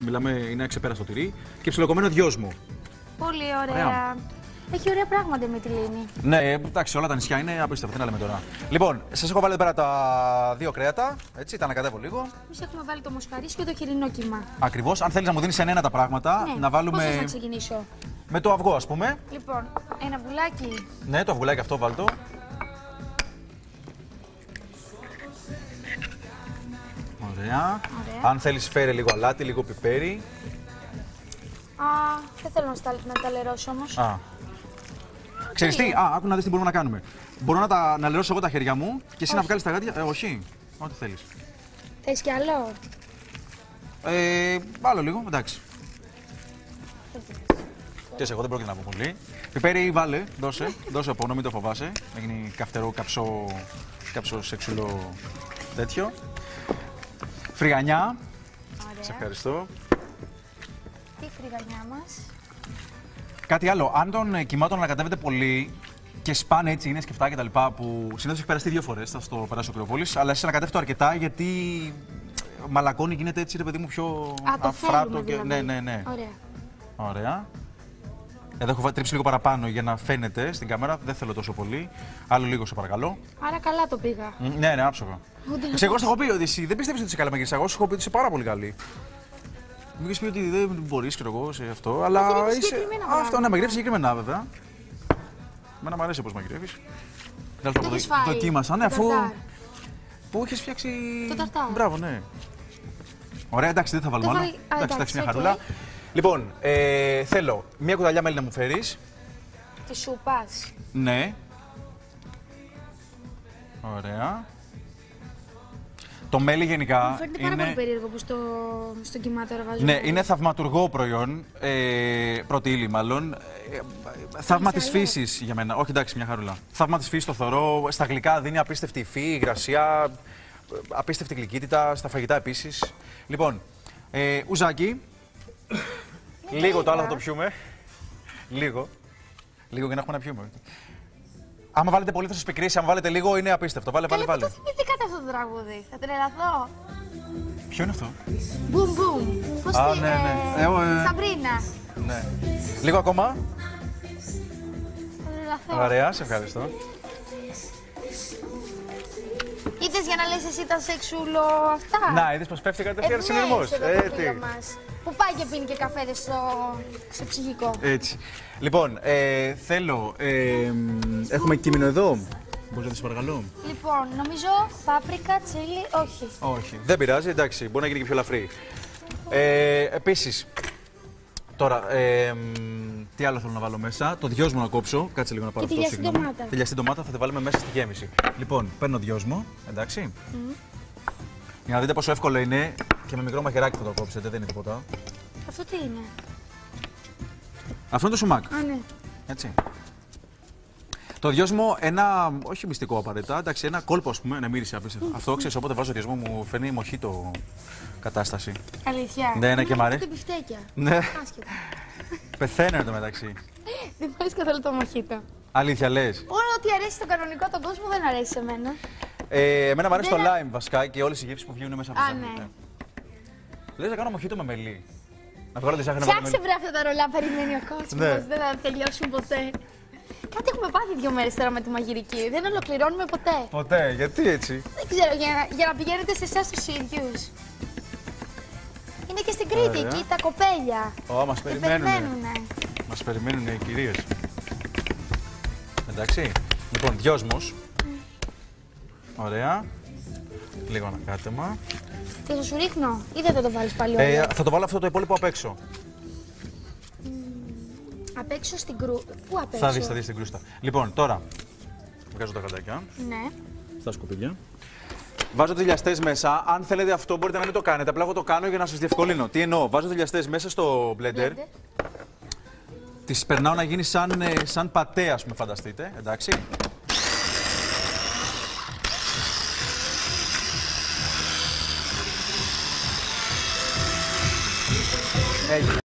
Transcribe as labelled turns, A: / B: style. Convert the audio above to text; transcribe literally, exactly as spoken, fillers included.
A: Μιλάμε, είναι ξεπέραστο τυρί και ψιλοκομμένο δυόσμο.
B: Πολύ ωραία.
A: Ωραία.
B: Έχει ωραία πράγματα η Μυτιλήνη.
A: Ναι, εντάξει, όλα τα νησιά είναι απίστευτα. Τι να λέμε τώρα. Λοιπόν, σας έχω βάλει εδώ πέρα τα δύο κρέατα. Έτσι, τα ανακατεύω λίγο.
B: Εμείς έχουμε βάλει το μοσχαρίσιο και το χοιρινό κύμα.
A: Ακριβώς. Αν θέλεις να μου δίνεις ενένα τα πράγματα,
B: Ναι.
A: να βάλουμε.
B: Πώς θες να ξεκινήσω?
A: Με το αυγό, ας πούμε.
B: Λοιπόν, ένα βουλάκι.
A: Ναι, το αυγουλάκι αυτό βάλτο. Ωραία.
B: Ωραία.
A: Αν θέλεις, φέρε λίγο αλάτι, λίγο πιπέρι.
B: Α, δεν θέλω να, στα, να τα λερώσω όμως.
A: Α. Ξέρεις τι, α, άκου να δεις τι μπορούμε να κάνουμε. Μπορώ να, τα, να λερώσω εγώ τα χέρια μου και εσύ
B: Όχι.
A: να βγάλεις τα γάντια. Ε, όχι. Ό,τι θέλεις.
B: Θες κι άλλο?
A: Ε, άλλο λίγο, εντάξει. Και εγώ δεν πρόκειται να πω πολύ. Πιπέρι, βάλε, δώσε, δώσε από μην το φοβάσαι. Να γίνει καυτερό, καψό, καψό σεξουλό τέτοιο. Φρυγανιά.
B: Ωραία.
A: Σε ευχαριστώ.
B: Τι φρυγανιά μας.
A: Κάτι άλλο, αν τον κοιμάτων ανακατεύεται πολύ και σπάνε έτσι, είναι σκεφτά και τα λοιπά, που συνήθως έχει περαστεί δύο φορές, θα στο περάσει ο Κρυοπόλης, αλλά εσύ ανακατεύει το αρκετά γιατί μαλακώνει, γίνεται έτσι ρε παιδί μου πιο
B: Α, το
A: αφράτο
B: θέλουμε,
A: και.
B: δηλαδή.
A: Ναι, ναι, ναι.
B: Ωραία.
A: Ωραία. Εδώ έχω τρίψει λίγο παραπάνω για να φαίνεται στην κάμερα, δεν θέλω τόσο πολύ. Άλλο λίγο, σε παρακαλώ.
B: Άρα καλά το πήγα.
A: Μ, Ναι, ναι, άψογα.
B: Ούτε να
A: Ξέρω, εγώ
B: πω.
A: σου έχω πει ότι εσύ δεν πιστεύεις ότι είσαι καλά μαγειρική. Εγώ σου έχω πει ότι είσαι πάρα πολύ καλή. Μου έχεις πει ότι δεν μπορείς, ξέρω εγώ, σε αυτό, αλλά
B: Μαγειρεύεις
A: είσαι.
B: συγκεκριμένα
A: Α, Αυτό,
B: πράγματα.
A: ναι, μαγειρεύεις συγκεκριμένα, βέβαια. Εμένα μου αρέσει πώς μαγειρεύεις. Δεν
B: Το έχεις φάει,
A: δοκίμασα, ναι,
B: το
A: αφού.
B: ταρτάρ.
A: Πού έχεις φτιάξει.
B: Το ταρτάρ.
A: Μπράβο, ναι. Ωραία, εντάξει, δεν θα βάλουμε
B: Το
A: άλλο.
B: βάλει- α,
A: Εντάξει, εντάξει,
B: εντάξει,
A: μια
B: οκ.
A: χαρούλα. Λοιπόν, ε, θέλω μία κουταλιά μέλι να μου φέρεις.
B: Τη σούπας.
A: Ναι. Ωραία. Το μέλι γενικά
B: Μου φαίνεται πάρα
A: είναι...
B: πολύ περίεργο που στο, στο κυμάτορα βάζω.
A: Ναι, είναι θαυματουργό προϊόν, ε, πρώτη ύλη μάλλον. Ε, θαύμα της
B: άλλο.
A: φύσης για μένα. Όχι, εντάξει, μια χαρούλα. Θαύμα της φύσης το θωρώ. Στα γλυκά δίνει απίστευτη υφή, υγρασία, απίστευτη γλυκύτητα. Στα φαγητά επίσης. Λοιπόν, ε, ουζάκι. Λίγο το άλλο θα το πιούμε. Λίγο. Λίγο για να έχουμε να πιούμε. Άμα βάλετε πολύ θα σας πικρίσει, άμα βάλετε λίγο είναι απίστευτο. Βάλε, βάλε,
B: Καλά,
A: βάλε.
B: το θυμηθήκατε αυτό το τραγούδι. Θα τρελαθώ.
A: Ποιο είναι αυτό?
B: Μπουμ μπουμ. Πώς
A: Α,
B: τη-
A: ναι, ναι.
B: ε,
A: Εγώ, ε,
B: Σαμπρίνα.
A: Ναι. Λίγο ακόμα.
B: Θα τρελαθώ.
A: Ωραία, σε ευχαριστώ.
B: Ήρθες για να λες εσύ τα σεξούλο αυτά.
A: Να, είδες πως πέφτει κατευθείαν
B: Ε,
A: συνειρμός.
B: ναι,
A: Ε,
B: εδώ το
A: τι.
B: φίλο μας. Που πάει και πίνει και καφέδες στο, στο ψυχικό.
A: Έτσι. Λοιπόν, ε, θέλω. Ε, μ, έχουμε κείμενο εδώ. Μπορείς να δεις, παρακαλώ.
B: Λοιπόν, νομίζω πάπρικα, τσίλι, όχι.
A: Όχι. Δεν πειράζει, εντάξει, μπορεί να γίνει και πιο ελαφρύ. Ε, επίσης, τώρα, ε, μ, τι άλλο θέλω να βάλω μέσα. Το δυόσμο να κόψω. Κάτσε λίγο να πάρω
B: Και τη
A: αυτό.
B: λιαστή
A: συγγνώμη.
B: ντομάτα.
A: Τη λιαστή ντομάτα θα τη βάλουμε μέσα στη γέμιση. Λοιπόν, παίρνω δυόσμο, εντάξει. Για να δείτε πόσο εύκολο είναι και με μικρό μαχαιράκι θα το κόψετε, δεν είναι τίποτα.
B: Αυτό τι είναι.
A: Αυτό είναι το σουμάκ.
B: Α, ναι.
A: Έτσι. Το δυόσμο, ένα, όχι μυστικό απαραίτητα, εντάξει, ένα κόλπο, ας πούμε, να μύρισε απίστευτο. Αυτό, ξέρεις, όποτε βάζω δυόσμο μου φαίνει μοχίτο κατάσταση.
B: Αλήθεια.
A: Ναι, ναι, και μ' αρέσει.
B: Είναι μπιφτέκια.
A: Ναι,
B: Άσχετα.
A: πεθαίνω εν τω μεταξύ.
B: Δεν μου αρέσει καθόλου το μοχίτο.
A: Αλήθεια λες.
B: Όλο ό,τι αρέσει στον κανονικό τον κόσμο δεν αρέσει σε μένα.
A: Ε, εμένα μου αρέσει
B: Δεν
A: το
B: είναι-
A: lime βασικά και όλες οι γεύσεις που βγαίνουν μέσα από
B: Α,
A: το
B: ναι.
A: Λες να κάνω μοχίτο με μελί. Να βγάλω τη ζάχαρη να βάλω
B: Φτιάξε
A: μελί.
B: βρε αυτά τα ρολά, περιμένει ο κόσμος.
A: Ναι.
B: Δεν θα τελειώσουν ποτέ. Κάτι έχουμε πάθει δύο μέρες τώρα με τη μαγειρική. Δεν ολοκληρώνουμε ποτέ.
A: Ποτέ, γιατί έτσι.
B: Δεν ξέρω, για, να- για να πηγαίνετε σε εσάς τους ίδιους. Είναι και στην Κρήτη,
A: Ωραία.
B: εκεί τα κοπέλια.
A: Ω, μας
B: Και
A: περιμένουνε.
B: περιμένουνε.
A: Μας περιμένουν οι κυρίες. Εντάξει. Λοιπόν, δυόσμος. Ωραία. Λίγο ανακάτεμα.
B: Τι θα σου ρίχνω, ή δεν θα το βάλεις πάλι όλο.
A: Ε, θα το βάλω αυτό το υπόλοιπο απ' έξω.
B: Απ' έξω στην κρού. Πού απ' έξω.
A: Θα δεις, θα δεις την κρούστα. Λοιπόν, τώρα βγάζω τα γαντάκια
B: Ναι.
A: στα σκουπίδια. Βάζω τις λιαστές μέσα. Αν θέλετε αυτό, μπορείτε να μην το κάνετε. Απλά εγώ το κάνω για να σας διευκολύνω. Τι εννοώ, βάζω τις λιαστές μέσα στο blender.
B: Blender.
A: Τις περνάω να γίνει σαν, ε, σαν πατέ, ας πούμε, φανταστείτε. Εντάξει. Έγινε.